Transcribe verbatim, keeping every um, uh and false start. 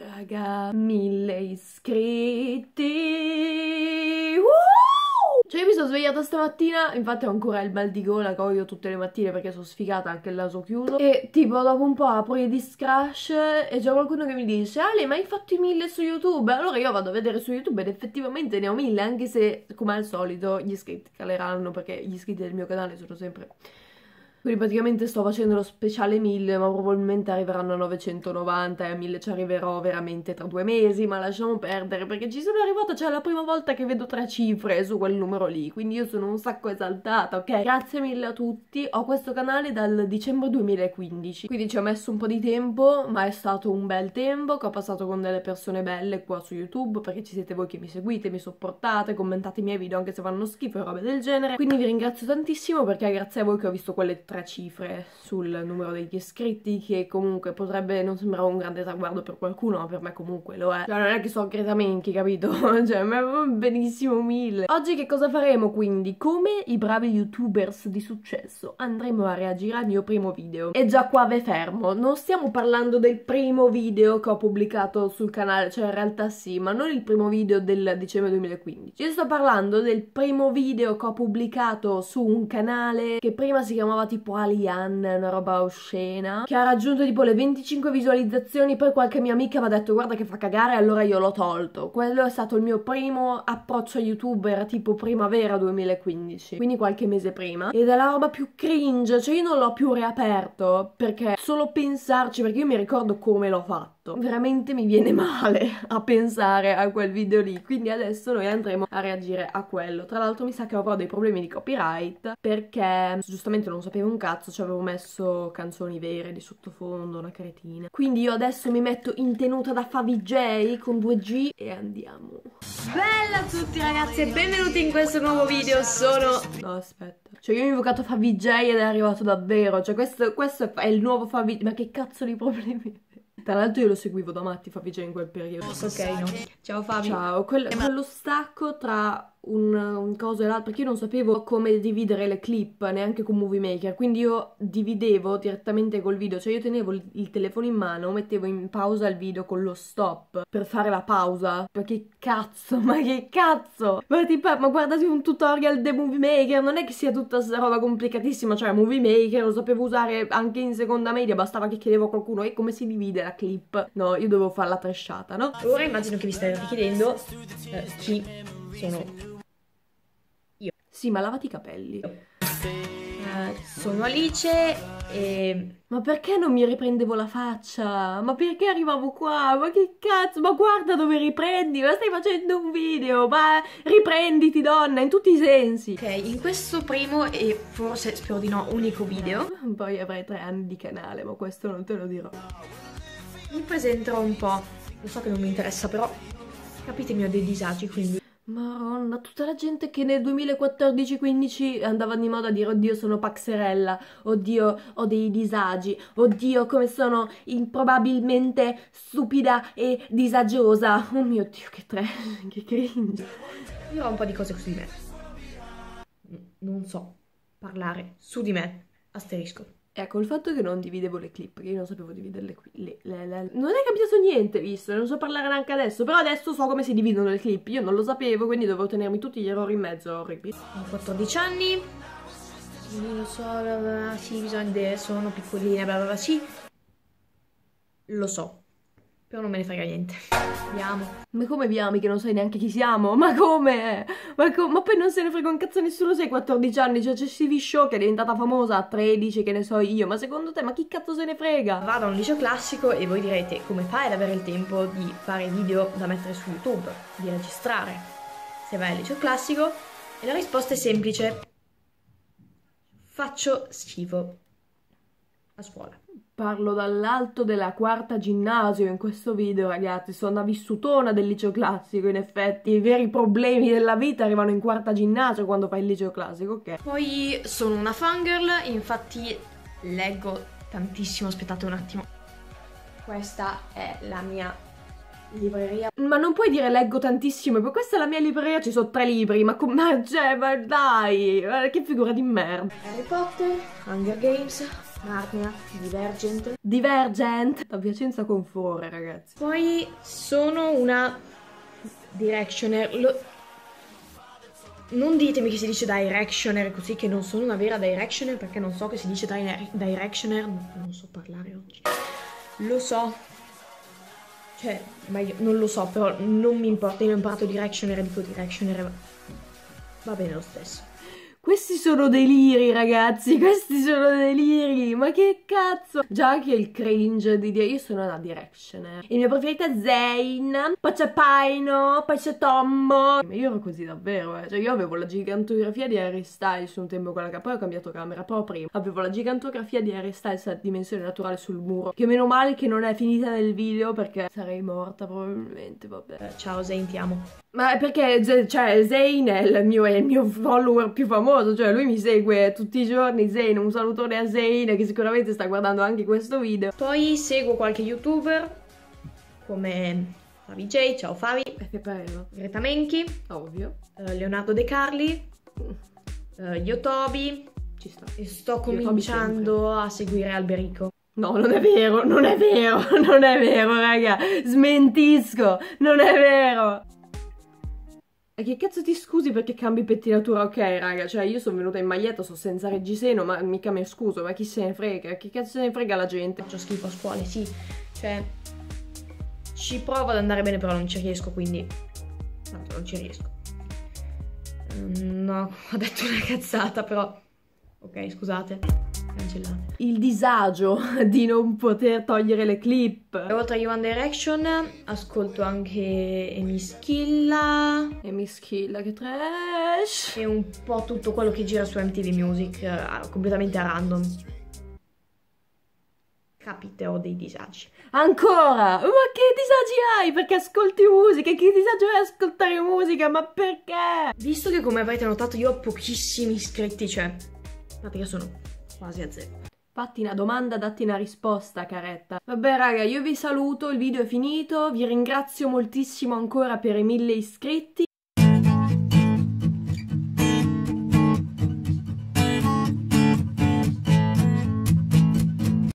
Raga, mille iscritti. Uh! Cioè io mi sono svegliata stamattina, infatti ho ancora il mal di gola che ho io tutte le mattine perché sono sfigata, anche il naso chiuso. E tipo dopo un po' apro i Discrash e c'è qualcuno che mi dice: Ale, ma hai fatto i mille su YouTube? Allora io vado a vedere su YouTube ed effettivamente ne ho mille, anche se come al solito gli iscritti caleranno perché gli iscritti del mio canale sono sempre... Quindi praticamente sto facendo lo speciale mille, ma probabilmente arriveranno a novecentonovanta e a mille ci arriverò veramente tra due mesi, ma lasciamo perdere perché ci sono arrivata, cioè è la prima volta che vedo tre cifre su quel numero lì, quindi io sono un sacco esaltata, ok? Grazie mille a tutti, ho questo canale dal dicembre duemilaquindici, quindi ci ho messo un po' di tempo, ma è stato un bel tempo che ho passato con delle persone belle qua su YouTube, perché ci siete voi che mi seguite, mi sopportate, commentate i miei video anche se fanno schifo e robe del genere, quindi vi ringrazio tantissimo perché è grazie a voi che ho visto quelle tre cifre sul numero degli iscritti, che comunque potrebbe non sembrare un grande traguardo per qualcuno, ma per me comunque lo è. Cioè non è che so Greta Menchi, capito? Cioè ma benissimo mille. Oggi che cosa faremo quindi? Come i bravi youtubers di successo andremo a reagire al mio primo video. E già qua ve fermo, non stiamo parlando del primo video che ho pubblicato sul canale, cioè in realtà sì, ma non il primo video del dicembre duemilaquindici. Io sto parlando del primo video che ho pubblicato su un canale che prima si chiamava tipo Alian, una roba oscena, che ha raggiunto tipo le venticinque visualizzazioni, poi qualche mia amica mi ha detto guarda che fa cagare, allora io l'ho tolto. Quello è stato il mio primo approccio a YouTube, era tipo primavera duemilaquindici, quindi qualche mese prima, ed è la roba più cringe, cioè io non l'ho più riaperto perché solo pensarci, perché io mi ricordo come l'ho fatto, veramente mi viene male a pensare a quel video lì, quindi adesso noi andremo a reagire a quello. Tra l'altro mi sa che avrò dei problemi di copyright perché giustamente non sapevo un cazzo, ci avevo messo canzoni vere di sottofondo, una cretina. Quindi io adesso mi metto in tenuta da Favij con due G e andiamo. Bella a tutti ragazzi e benvenuti in questo nuovo video. Sono... no aspetta, cioè io ho invocato Favij ed è arrivato davvero, cioè questo, questo è il nuovo Favij, ma che cazzo di problemi? Tra l'altro io lo seguivo da matti Favij in quel periodo. Ok, no. Ciao Fabi. Ciao, quel, quello stacco tra un, un coso e l'altro, perché io non sapevo come dividere le clip, neanche con Movie Maker, quindi io dividevo direttamente col video, cioè io tenevo il, il telefono in mano, mettevo in pausa il video con lo stop per fare la pausa, ma che cazzo, ma che cazzo, ma tipo, ma guardate un tutorial di Movie Maker, non è che sia tutta sta roba complicatissima, cioè Movie Maker lo sapevo usare anche in seconda media, bastava che chiedevo a qualcuno e come si divide la clip, no, io dovevo fare la trashata, no? Ora immagino che vi state chiedendo eh, chi sono io. Sì, ma lavati i capelli. Uh, sono Alice e... Ma perché non mi riprendevo la faccia? Ma perché arrivavo qua? Ma che cazzo? Ma guarda dove riprendi? Ma stai facendo un video? Ma riprenditi donna, in tutti i sensi. Ok, in questo primo e forse, spero di no, unico video, poi avrei tre anni di canale, ma questo non te lo dirò. mi presenterò un po'. Lo so che non mi interessa, però capitemi, ho dei disagi, quindi... Madonna, tutta la gente che nel duemilaquattordici quindici andava di moda a dire oddio sono paxerella, oddio ho dei disagi, oddio come sono improbabilmente stupida e disagiosa. Oh mio Dio, che tre, che cringe. Dirò un po' di cose su di me. Non so parlare su di me, asterisco. Ecco, il fatto che non dividevo le clip, che io non sapevo dividerle qui, le, le, le, non è cambiato niente, visto, non so parlare neanche adesso, però adesso so come si dividono le clip, io non lo sapevo, quindi dovevo tenermi tutti gli errori in mezzo, orribili. Ho quattordici anni, lo so, bla bla, sì, bisogna vedere, sono piccoline, bla bla bla, sì, lo so, però non me ne frega niente. Vi amo. Ma come vi ami che non sai neanche chi siamo? Ma come? Ma, com ma poi non se ne frega un cazzo nessuno se hai quattordici anni, cioè c'è Stevie Show che è diventata famosa a tredici, che ne so io, ma secondo te, ma chi cazzo se ne frega? Vado a un liceo classico e voi direte come fai ad avere il tempo di fare video da mettere su YouTube, di registrare se vai al liceo classico? E la risposta è semplice: faccio schifo a scuola. Parlo dall'alto della quarta ginnasio in questo video, ragazzi, sono una vissutona del liceo classico, in effetti, i veri problemi della vita arrivano in quarta ginnasio quando fai il liceo classico, ok? Poi sono una fangirl, infatti leggo tantissimo, aspettate un attimo. Questa è la mia libreria. Ma non puoi dire leggo tantissimo, poi questa è la mia libreria, ci sono tre libri, ma come, cioè, ma dai, ma che figura di merda. Harry Potter, Hunger Games, Narnia, Divergent. Divergent, la Piacenza con furore, ragazzi. Poi sono una directioner. Lo... Non ditemi che si dice directioner così, che non sono una vera directioner, perché non so che si dice di directioner, non so parlare oggi. Lo so. Cioè, ma io non lo so, però non mi importa, io ho imparato directioner e dico directioner, va bene lo stesso. Questi sono deliri, ragazzi, questi sono deliri, ma che cazzo? Già anche il cringe di dire, io sono una directioner. Il mio preferito è Zayn, poi c'è Paino, poi c'è Tommo. Io ero così davvero, eh. Cioè io avevo la gigantografia di Harry Styles un tempo con la camera, poi ho cambiato camera, però prima avevo la gigantografia di Harry Styles a dimensione naturale sul muro, che meno male che non è finita nel video perché sarei morta probabilmente, vabbè. Eh, ciao Zayn, ti amo. Ma è perché, cioè, Zayn è il mio, è il mio follower più famoso, cioè lui mi segue tutti i giorni, Zayn, un salutone a Zayn che sicuramente sta guardando anche questo video. Poi seguo qualche youtuber, come Favi J, ciao Favi, Che bello. Greta Menchi, Ovvio. eh, Leonardo De Carli, eh, Yotobi, Ci sta. e sto Yotobi cominciando a seguire Alberico. No, non è vero, non è vero, non è vero, raga, smentisco, non è vero. E che cazzo ti scusi perché cambi pettinatura? Ok, raga, cioè io sono venuta in maglietta, sto senza reggiseno, ma mica mi scuso, ma chi se ne frega? Che cazzo se ne frega la gente? Faccio schifo a scuola, sì, cioè ci provo ad andare bene, però non ci riesco, quindi tanto non ci riesco. Mm, no, ho detto una cazzata, però ok, scusate, cancellate. Il disagio di non poter togliere le clip. E oltre a One Direction ascolto anche Emischilla E mi schilla, che trash. e un po' tutto quello che gira su M T V Music, eh, completamente a random. Capite, ho dei disagi. Ancora? Ma che disagi hai? Perché ascolti musica? Che disagio è ascoltare musica? Ma perché? Visto che, come avrete notato, io ho pochissimi iscritti, cioè, guardate che sono quasi a zero. Fatti una domanda, datti una risposta, caretta. Vabbè raga, io vi saluto, il video è finito, vi ringrazio moltissimo ancora per i mille iscritti.